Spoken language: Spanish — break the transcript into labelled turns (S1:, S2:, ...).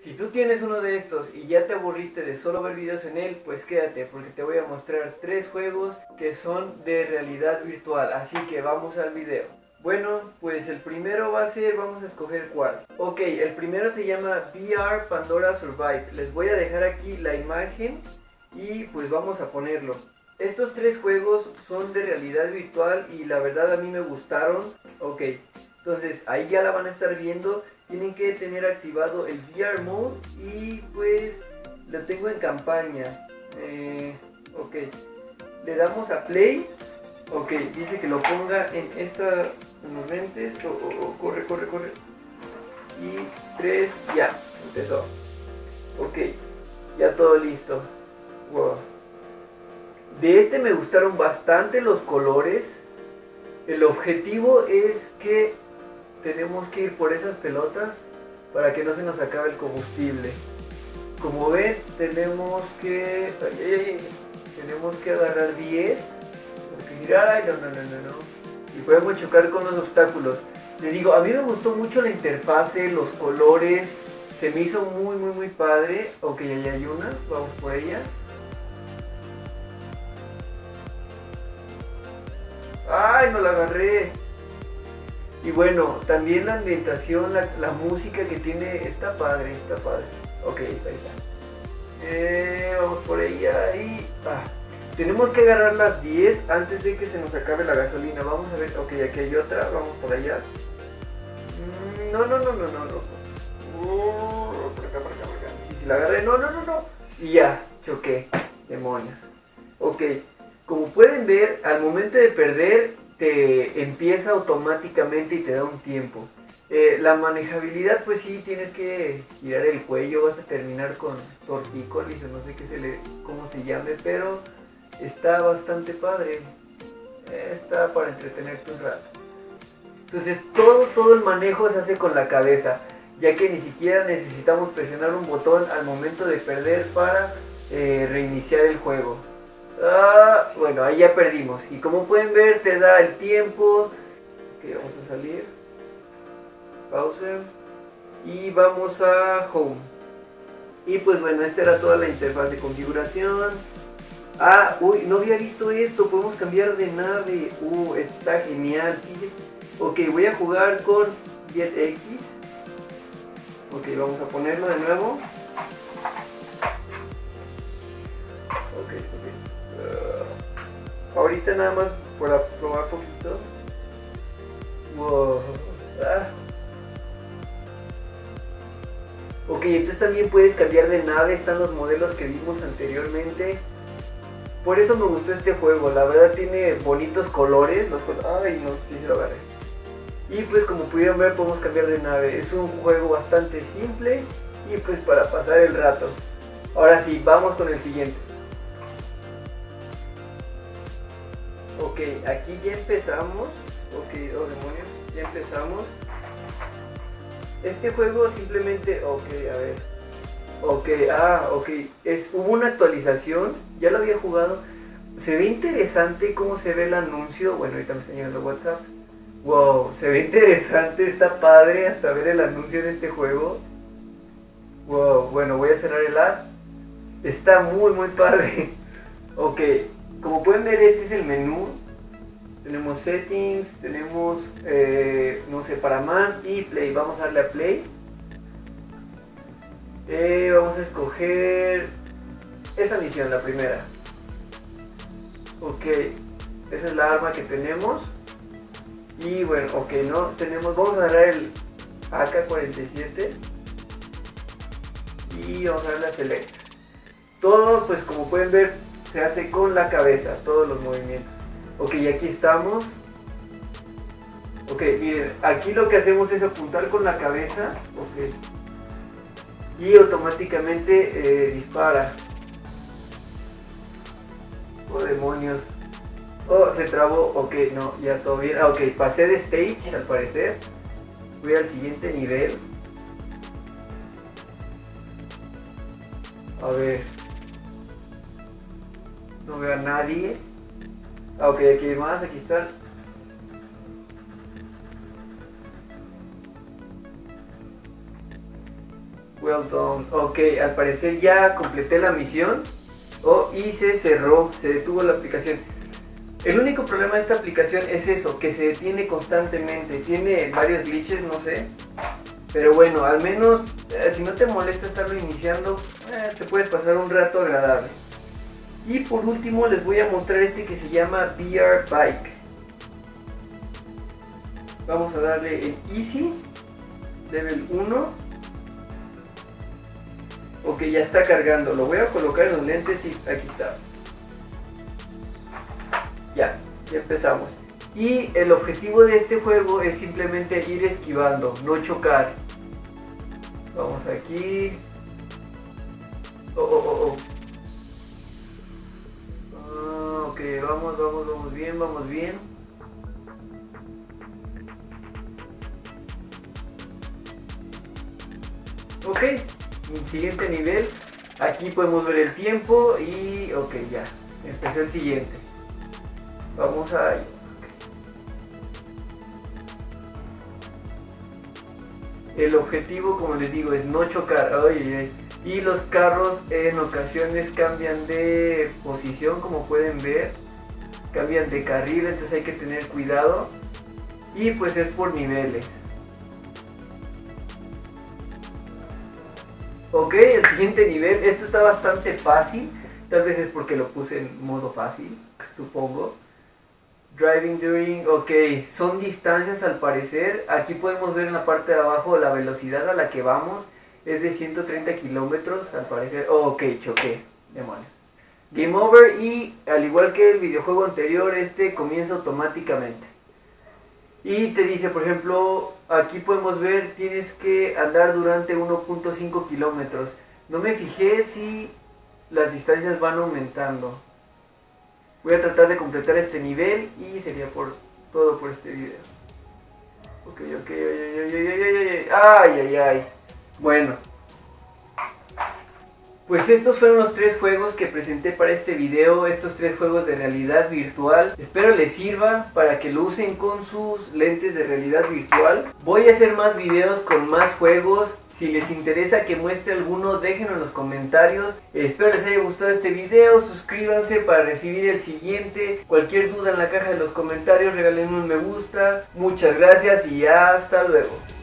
S1: Si tú tienes uno de estos y ya te aburriste de solo ver videos en él, pues quédate porque te voy a mostrar 3 juegos que son de realidad virtual, así que vamos al video. Bueno, pues el primero va a ser, vamos a escoger cuál. Ok, el primero se llama VR Pandora Survive. Les voy a dejar aquí la imagen y pues vamos a ponerlo. Estos 3 juegos son de realidad virtual y la verdad a mí me gustaron. Ok, entonces ahí ya la van a estar viendo. Tienen que tener activado el VR Mode y pues lo tengo en campaña. Ok, le damos a Play. Ok, dice que lo ponga en los lentes. Corre. Y 3, ya, empezó. Ok, ya todo listo. Wow. De este me gustaron bastante los colores. El objetivo es que tenemos que ir por esas pelotas para que no se nos acabe el combustible. Como ven, tenemos que agarrar 10. Ay, no. Y podemos chocar con los obstáculos. Les digo, a mí me gustó mucho la interfase, los colores. Se me hizo muy padre. Ok, ahí hay una, vamos por ella. Ay, no la agarré. Y bueno, también la ambientación, la música que tiene, está padre. Ok, ahí está. Vamos por ella y... tenemos que agarrar las 10 antes de que se nos acabe la gasolina. Vamos a ver, ok, aquí hay otra, vamos por allá. No. Por acá. Sí, la agarré, no. Y ya, choqué, demonios. Ok, como pueden ver, al momento de perder, te empieza automáticamente y te da un tiempo. La manejabilidad, pues sí, tienes que girar el cuello, vas a terminar con tortícolis o no sé cómo se llame, pero está bastante padre. Está para entretenerte un rato. Entonces todo el manejo se hace con la cabeza, ya que ni siquiera necesitamos presionar un botón al momento de perder para reiniciar el juego. Bueno, ahí ya perdimos. Y como pueden ver, te da el tiempo. Ok, vamos a salir. Pause. Y vamos a Home. Y pues bueno, esta era toda la interfaz de configuración. Uy, no había visto esto. Podemos cambiar de nave. Esto está genial. Ok, voy a jugar con JetX. Ok, vamos a ponerlo de nuevo. Ok. Ahorita nada más para probar poquito. Wow. Ok, entonces también puedes cambiar de nave. Están los modelos que vimos anteriormente. Por eso me gustó este juego. La verdad tiene bonitos colores. Ay, no, sí se lo agarré. Y pues como pudieron ver, podemos cambiar de nave. Es un juego bastante simple y pues para pasar el rato. Ahora sí, vamos con el siguiente. Ok, aquí ya empezamos. Ok, demonios, ya empezamos. Este juego simplemente, ok, a ver. Ok, hubo una actualización, ya lo había jugado. Se ve interesante cómo se ve el anuncio. Bueno, ahorita me está llegando WhatsApp. Wow, se ve interesante, está padre hasta ver el anuncio de este juego. Wow, bueno, voy a cerrar el ad. Está muy padre. Ok, como pueden ver, este es el menú. Tenemos settings, tenemos, no sé, para más y play. Vamos a darle a play. Vamos a escoger esa misión, la primera. Ok, esa es la arma que tenemos. Y bueno, ok, no tenemos, vamos a agarrar el AK-47 y vamos a darle a select. Todo, pues como pueden ver, se hace con la cabeza, todos los movimientos. Ok, y aquí estamos. Ok, miren, aquí lo que hacemos es apuntar con la cabeza. Ok. Y automáticamente dispara. Oh, demonios. Oh, se trabó. Ok, no, ya todo bien. Ok, pasé de stage al parecer. Voy al siguiente nivel. A ver. No veo a nadie. Ok, aquí hay más, aquí están. Well done. Ok, al parecer ya completé la misión. Y se cerró, se detuvo la aplicación. El único problema de esta aplicación es eso, que se detiene constantemente. Tiene varios glitches, no sé. Pero bueno, al menos si no te molesta estarlo iniciando, te puedes pasar un rato agradable. Y por último les voy a mostrar este que se llama VR Bike. Vamos a darle en Easy, Level 1. Ok, ya está cargando. Lo voy a colocar en los lentes y aquí está. Ya empezamos. Y el objetivo de este juego es simplemente ir esquivando, no chocar. Vamos aquí. Ok, vamos bien. Ok, siguiente nivel. Aquí podemos ver el tiempo y ok, ya empezó el siguiente. Vamos a ello. El objetivo, como les digo, es no chocar. Y los carros en ocasiones cambian de posición, como pueden ver. Cambian de carril, entonces hay que tener cuidado. Y pues es por niveles. Ok, el siguiente nivel. Esto está bastante fácil. Tal vez es porque lo puse en modo fácil, supongo. Driving during, ok, son distancias al parecer. Aquí podemos ver en la parte de abajo la velocidad a la que vamos. Es de 130 kilómetros al parecer. Ok, choqué, demonios. Game over y al igual que el videojuego anterior, este comienza automáticamente. Y te dice, por ejemplo, aquí podemos ver, tienes que andar durante 1.5 kilómetros. No me fijé si las distancias van aumentando. Voy a tratar de completar este nivel y sería todo por este video. Ok, ay. Bueno. Pues estos fueron los 3 juegos que presenté para este video, estos 3 juegos de realidad virtual. Espero les sirva para que lo usen con sus lentes de realidad virtual. Voy a hacer más videos con más juegos. Si les interesa que muestre alguno, déjenlo en los comentarios. Espero les haya gustado este video, suscríbanse para recibir el siguiente. Cualquier duda en la caja de los comentarios, regálenme un me gusta. Muchas gracias y hasta luego.